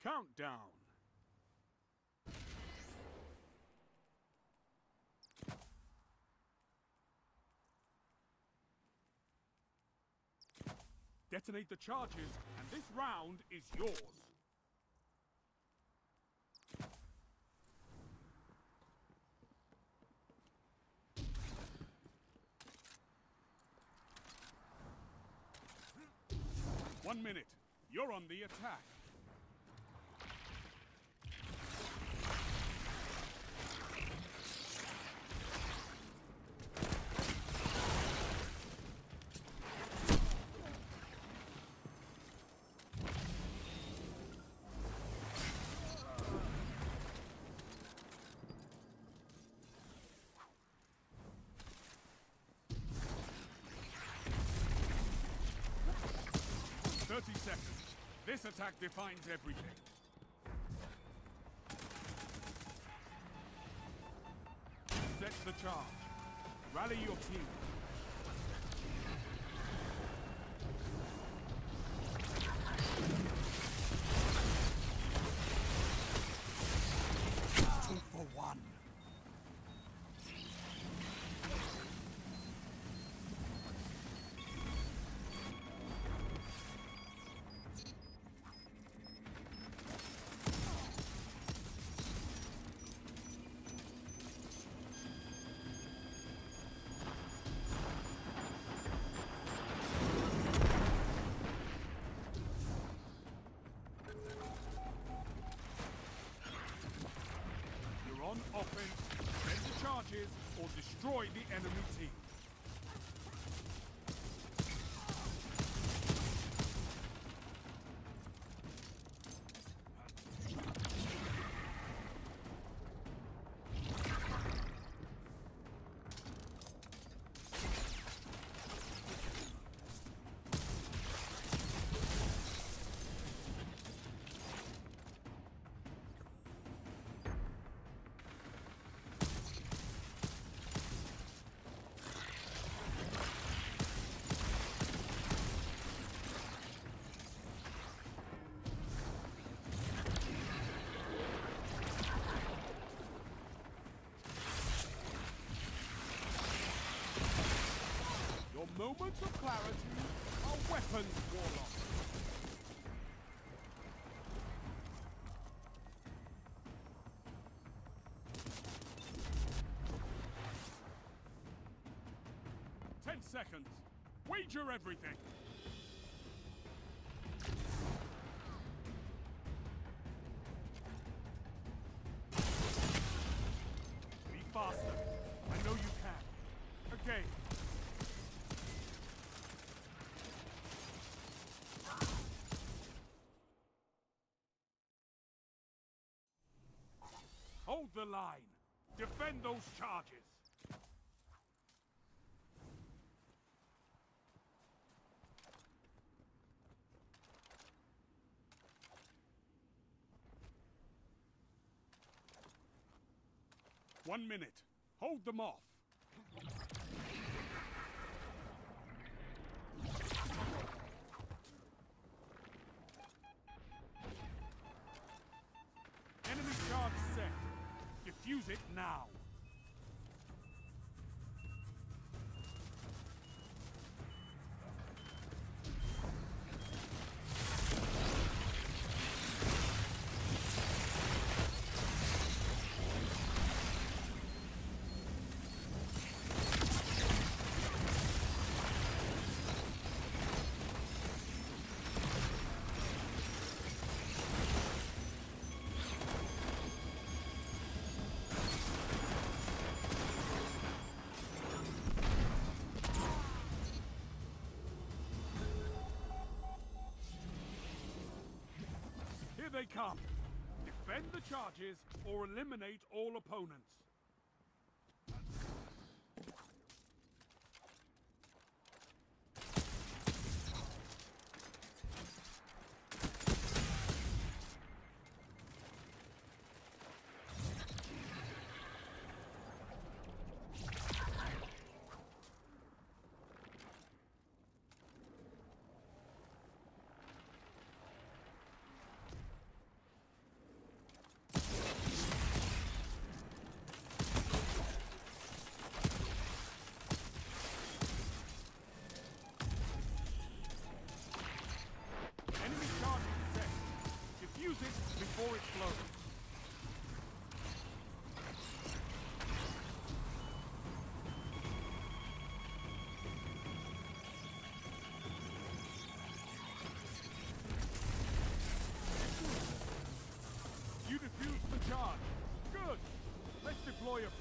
Countdown. Detonate the charges, and this round is yours. One minute. You're on the attack. Seconds. This attack defines everything. Set the charge. Rally your team. Two for one. On offense, defend the charges, or destroy the enemy team. Moments of clarity are weapons, Warlock. Seconds. Wager everything. Be faster. I know you can. Okay. Hold the line. Defend those charges. One minute. Hold them off. Enemy charge set. Defuse it now. Here they come. Defend the charges or eliminate all opponents.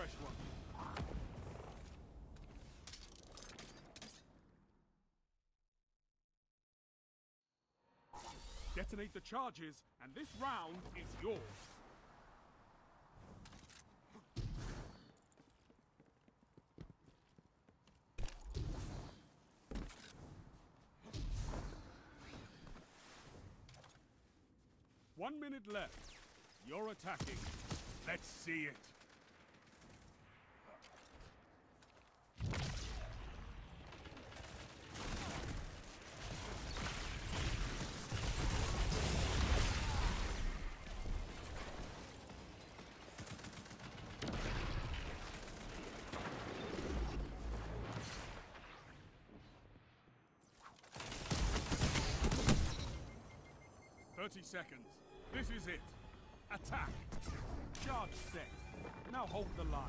fresh one. Detonate the charges, and this round is yours. One minute left. You're attacking. Let's see it. Seconds. This is it. Attack. Charge set. Now hold the line.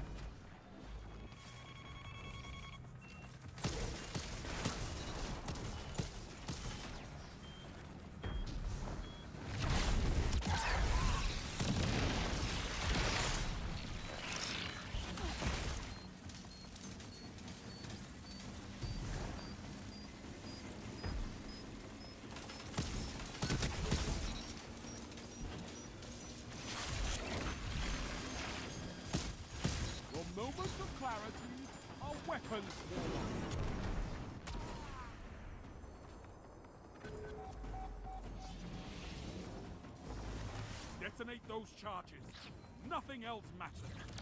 Moments of clarity are weapons war. Detonate those charges. Nothing else matters.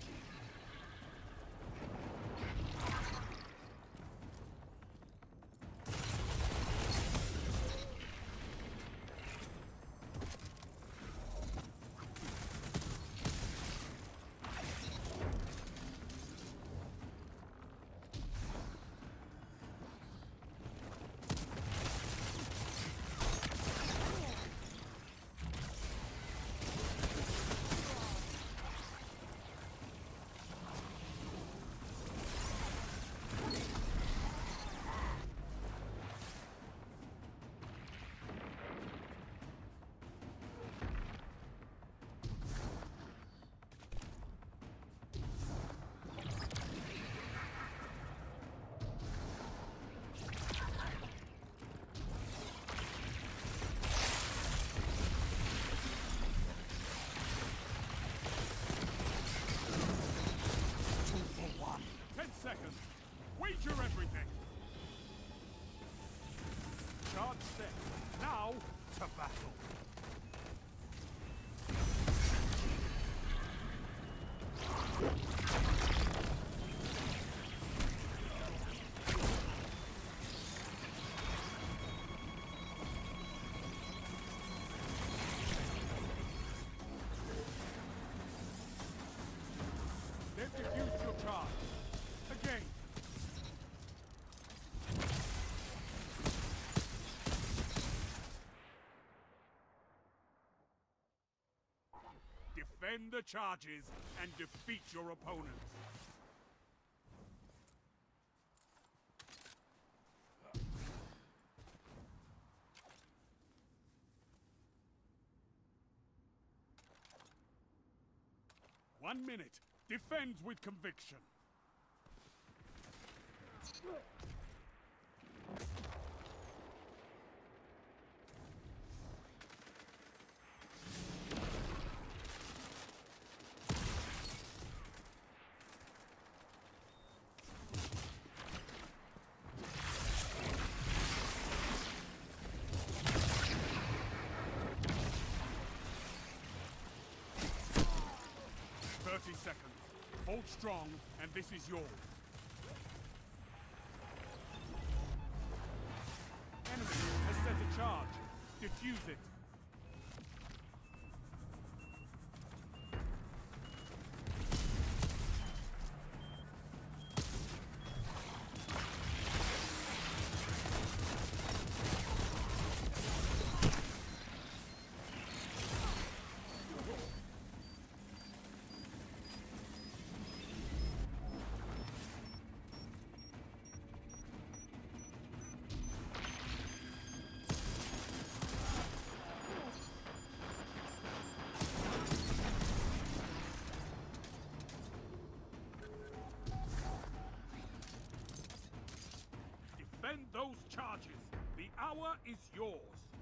Wager everything! Charge set. Now, to battle. They've defused your charge. Again. Defend the charges and defeat your opponents. One minute. Defend with conviction. Seconds. Hold strong, and this is yours. Enemy has set a charge. Defuse it. is yours.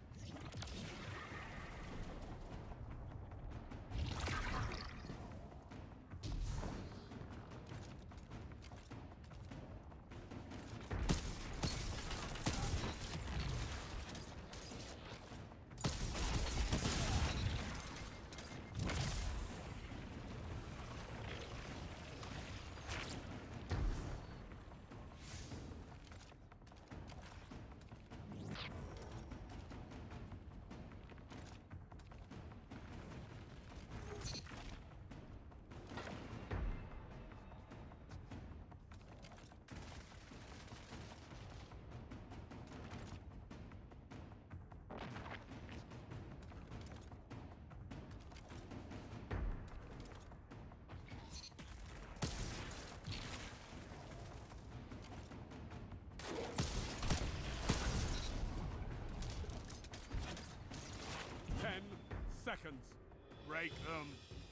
Seconds. Break them.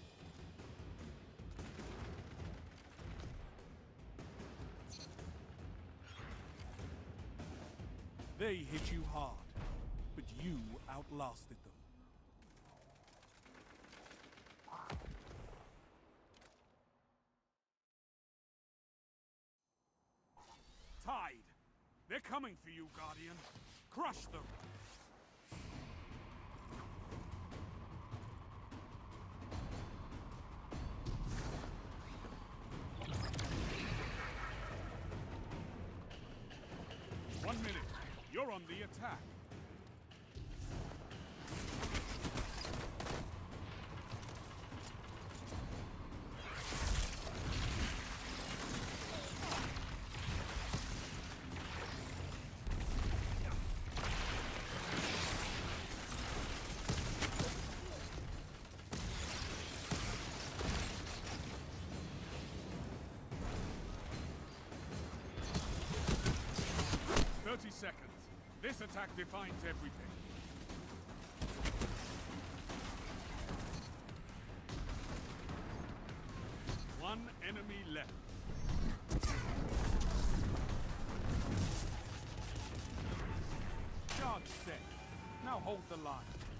They hit you hard, but you outlasted them. Tide. They're coming for you, Guardian. Crush them. You're on the attack. Seconds. This attack defines everything. One enemy left. Charge set. Now hold the line.